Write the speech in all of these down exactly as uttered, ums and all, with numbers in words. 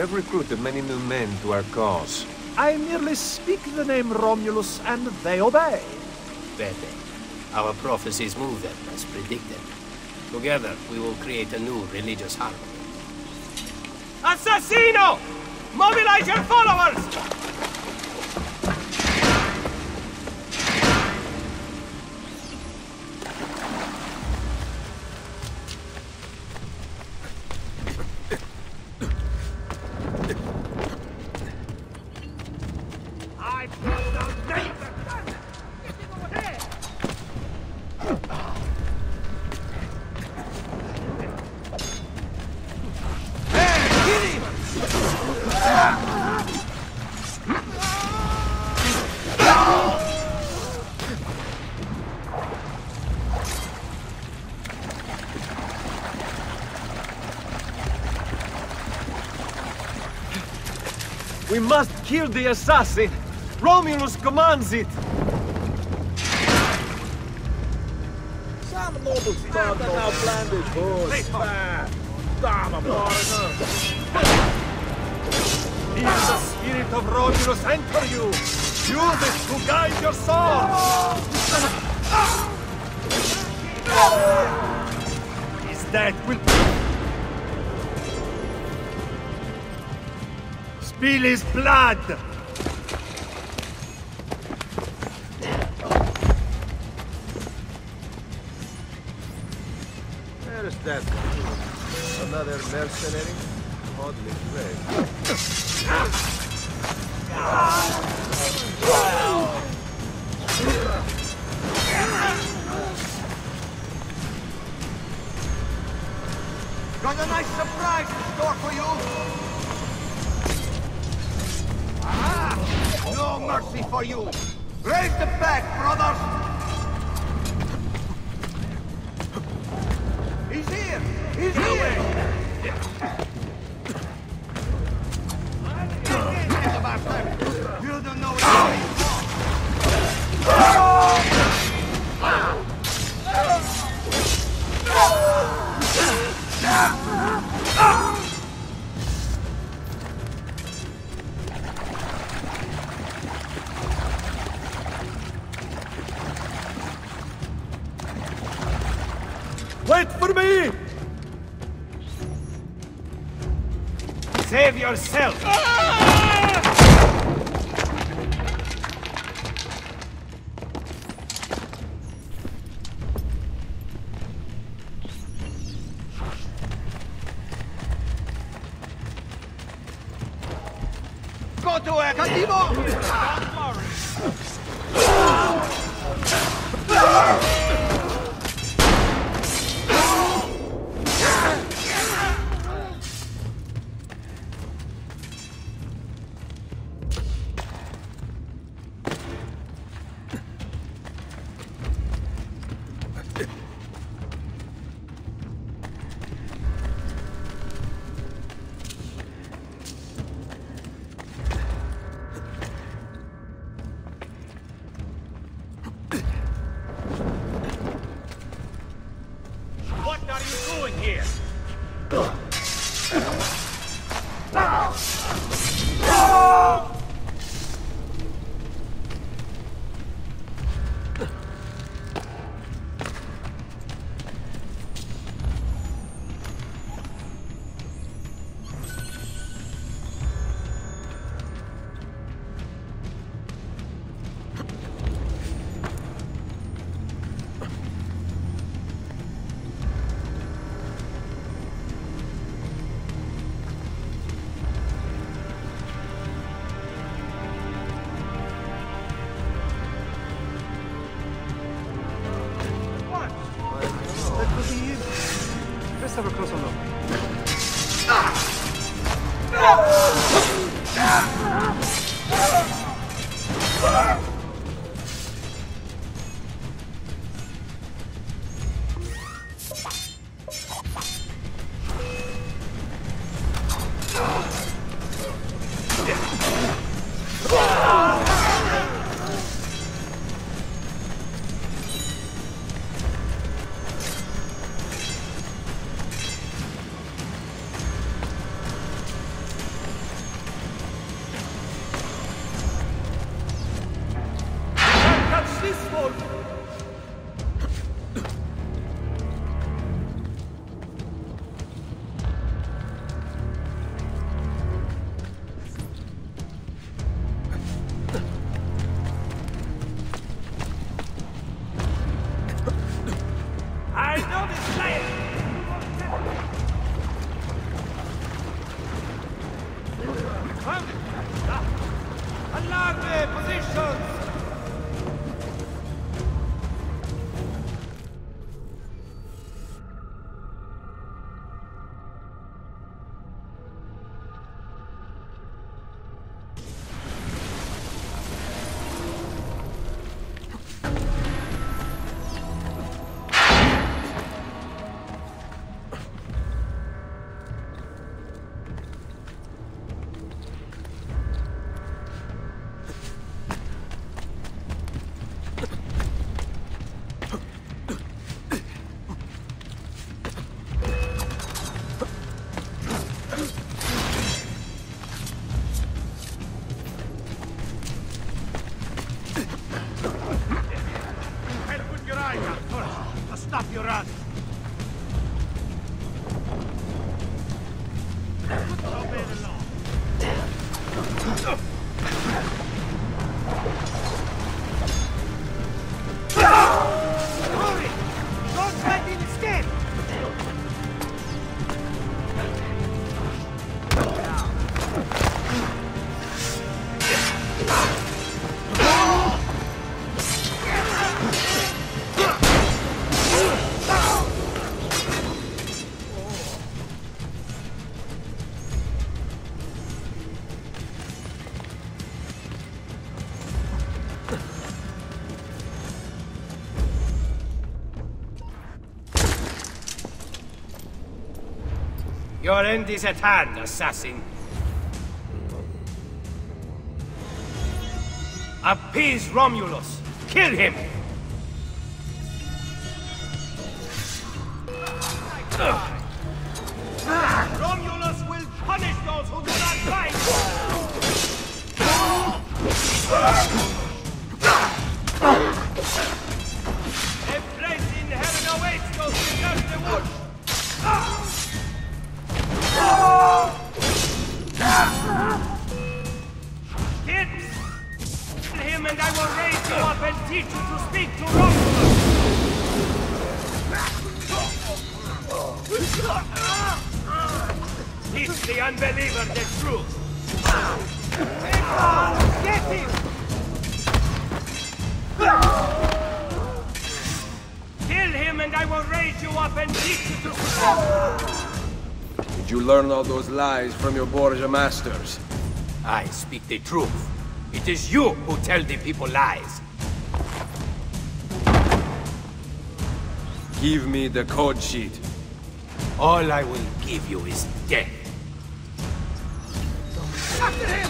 have recruited many new men to our cause. I merely speak the name Romulus, and they obey. Better. Our prophecies move them, as predicted. Together, we will create a new religious harmony. Assassino! Mobilize your followers! We must kill the assassin! Romulus commands it! Some noble thought that our blandage was bad. Damn, Feel the spirit of Romulus enter you! Use it to guide your sword! His death will... Spill his blood! Where is that one? Another mercenary? Oddly brave. Got a nice surprise in store for you! No mercy for you! Raise the back, brothers! He's here! He's here! You don't know what Wait for me! Save yourself! Go to it, Cattivo! Let's have a closer look. I know this land! Come! Alarme! Positions! Stop your run! Hurry! Don't let him escape! Your end is at hand, assassin. Appease Romulus! Kill him! Romulus will punish those who do not fight! A place in heaven awaits those who serve the wood! Kids! Kill him and I will raise you up and teach you to speak to Romulus! Teach the unbeliever the truth! Get him! Kill him and I will raise you up and teach you to speak! Did you learn all those lies from your Borgia masters? I speak the truth. It is you who tell the people lies. Give me the code sheet. All I will give you is death. After him!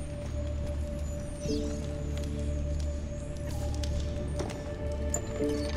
Thank you.